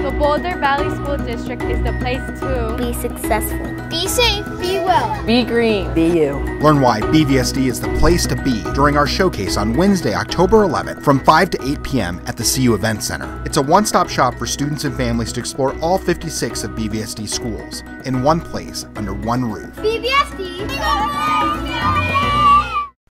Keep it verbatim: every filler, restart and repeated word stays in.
The Boulder Valley School District is the place to be successful, be safe, be well, be green, be you. Learn why B V S D is the place to be during our showcase on Wednesday, October eleventh from five to eight p m at the C U Event Center. It's a one-stop shop for students and families to explore all fifty-six of B V S D schools in one place under one roof. B V S D!